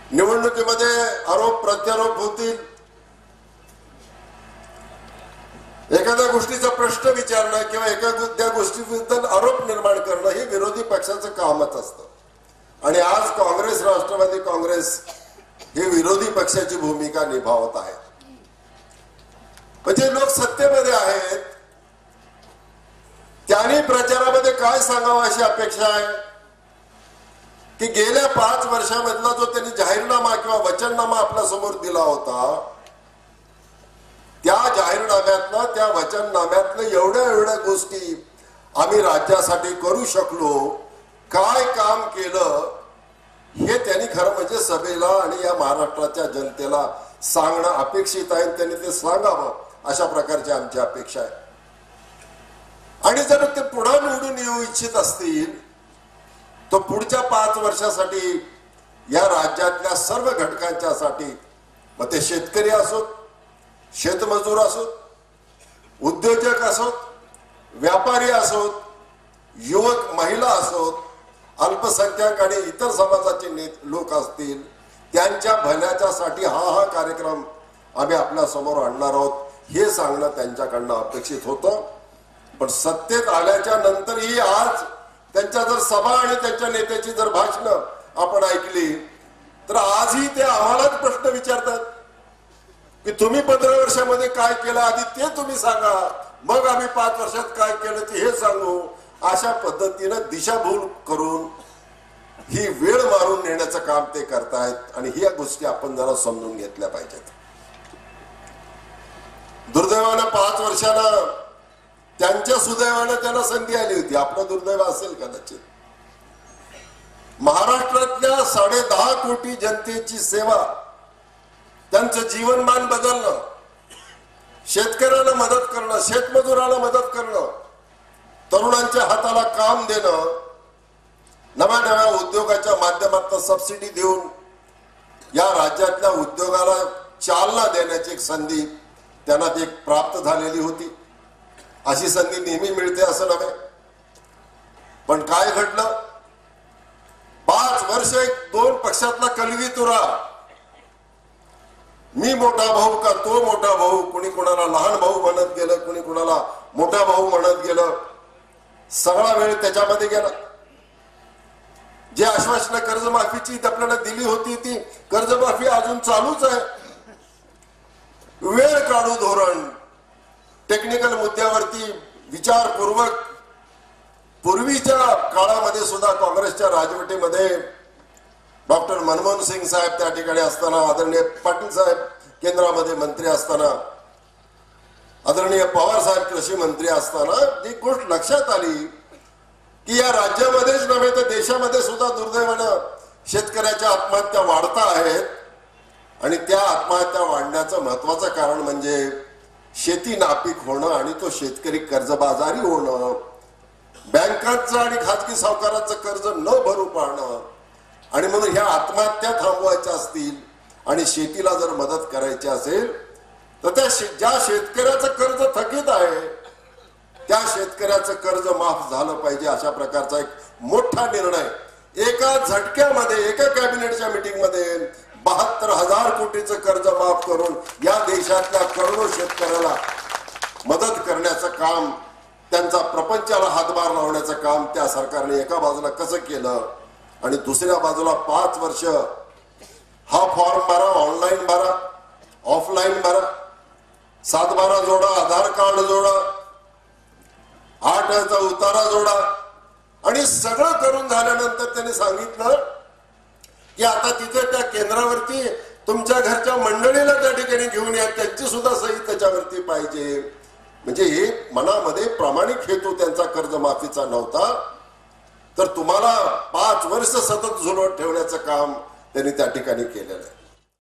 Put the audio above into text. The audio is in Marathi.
निवडणुकीमध्ये आरोप प्रत्यारोप होतील, एखाद्या गोष्टीचा प्रश्न विचारणं किंवा एखाद्या गोष्टीबद्दल आरोप निर्माण करणं हे विरोधी पक्षाचं कामच असतं। आणि आज काँग्रेस, राष्ट्रवादी काँग्रेस हे विरोधी पक्षाची भूमिका निभावत आहेत। म्हणजे लोक सत्तेमध्ये आहेत, त्यांनी प्रचारामध्ये काय सांगावं अशी अपेक्षा आहे की गेल्या 5 वर्षामधला जो त्यांनी जाहीरनामा किंवा वचननामा आपल्या समोर दिला होता, त्या जाहीरनाम्यातलं, त्या वचननाम्यातलं एवढ्या गोष्टी आम्ही राज्यासाठी करू शकलो, काय काम केलं हे त्यांनी खरं म्हणजे सभेला आणि या महाराष्ट्राच्या जनतेला सांगणं अपेक्षित आहे। त्यांनी ते सांगावं अशा प्रकारची आमची अपेक्षा आहे। आणि जर ते पुढे निवडून येऊ इच्छित असतील तर पुढच्या 5 वर्षासाठी या राज्यातल्या सर्व घटकांच्यासाठी, मग ते शेतकरी असोत, शेतमजूर असोत, उद्योजक असोत, व्यापारी असोत, युवक महिला असोत, अल्पसंख्याक आणि इतर समाजाचे लोक असतील, त्यांच्या भल्याच्यासाठी हा कार्यक्रम आम्ही आपल्या समोर आणणार आहोत हे सांगणं त्यांच्याकडनं अपेक्षित होतं। पण सत्तेत आल्याच्या नंतरही आज त्यांच्या जर सभा आणि त्यांच्या नेत्याची जर भाषणं आपण ऐकली तर आजही ते आम्हालाच प्रश्न विचारतात की तुम्ही 15 वर्षामध्ये काय केलं, आधी ते तुम्ही सांगा, मग आम्ही 5 वर्षात काय केलं ते हे सांगू। अशा पद्धतीनं दिशाभूल करून ही वेळ मारून नेण्याचं काम ते करतायत आणि ह्या गोष्टी आपण जरा समजून घेतल्या पाहिजेत। दुर्दैवानं 5 वर्षानं त्यांच्या सुदैवानं त्यांना संधी आली होती, आपलं दुर्दैव असेल कदाचित। महाराष्ट्रातल्या 10.5 कोटी जनतेची सेवा, त्यांचं जीवनमान बदलणं, शेतकऱ्याला मदत करणं, शेतमजुराला मदत करणं, तरुणांच्या हाताला काम देणं, नव्या उद्योगाच्या माध्यमातून सबसिडी देऊन या राज्यातल्या उद्योगाला चालना देण्याची एक संधी त्यांना ती प्राप्त झालेली होती। अशी संधी नेहमी मिळते असं नव्हे, पण काय घडलं, 5 वर्ष 2 पक्षातला कलगीतुरा, मी मोठा भाऊ का तो मोठा भाऊ, कुणी कुणाला लहान भाऊ म्हणत गेलं, कुणी कुणाला मोठा भाऊ म्हणत गेलं, सगळा वेळ त्याच्यामध्ये गेला। जे आश्वासनं कर्जमाफीची आपल्याला दिली होती ती कर्जमाफी अजून चालूच आहे। वेळ काढू धोरण, टेक्निकल मुद्द्यावरती विचारपूर्वक, पूर्वीच्या काळामध्ये सुद्धा काँग्रेसच्या राजवटीमध्ये डॉक्टर मनमोहन सिंग साहेब त्या ठिकाणी असताना, आदरणीय पाटील साहेब केंद्रामध्ये मंत्री असताना, आदरणीय पवार साहेब कृषी मंत्री असताना जी गोष्ट लक्षात आली की या राज्यामध्येच नव्हे तर देशामध्ये सुद्धा दुर्दैवानं शेतकऱ्याच्या आत्महत्या वाढता आहेत आणि त्या आत्महत्या वाढण्याचं महत्वाचं कारण म्हणजे शेती नापीक होणं आणि तो शेतकरी कर्जबाजारी होणं, बँकांचं आणि खाजगी सावकारांचं कर्ज न भरू पाहणं। आणि म्हणून ह्या आत्महत्या थांबवायच्या असतील आणि शेतीला जर मदत करायची असेल तर त्या ज्या शेतकऱ्याचं कर्ज थकीत आहे त्या शेतकऱ्याचं कर्ज माफ झालं पाहिजे अशा प्रकारचा एक मोठा निर्णय एका झटक्यामध्ये, एका कॅबिनेटच्या मीटिंगमध्ये 72,000 कोटीचं कर्ज माफ करून या देशातल्या करोडो शेतकऱ्याला मदत करण्याचं काम, त्यांचा प्रपंचाला हातभार लावण्याचं काम त्या सरकारने एका बाजूला कसं केलं आणि दुसऱ्या बाजूला 5 वर्ष हा फॉर्म भरा, ऑनलाईन भरा, ऑफलाईन भरा, 7/12 जोडा, आधार कार्ड जोडा, 8चा उतारा जोडा आणि सगळं करून झाल्यानंतर त्यांनी सांगितलं की आता तिथे त्या केंद्रावरती तुमच्या घरच्या मंडळीला त्या ठिकाणी घेऊन या, त्यांची सुद्धा सही त्याच्यावरती पाहिजे। म्हणजे हे मनामध्ये प्रामाणिक हेतू त्यांचा कर्जमाफीचा नव्हता, तर तुम्हाला 5 वर्ष सतत झुलवत ठेवण्याचं काम त्यांनी त्या ठिकाणी केलेलं आहे।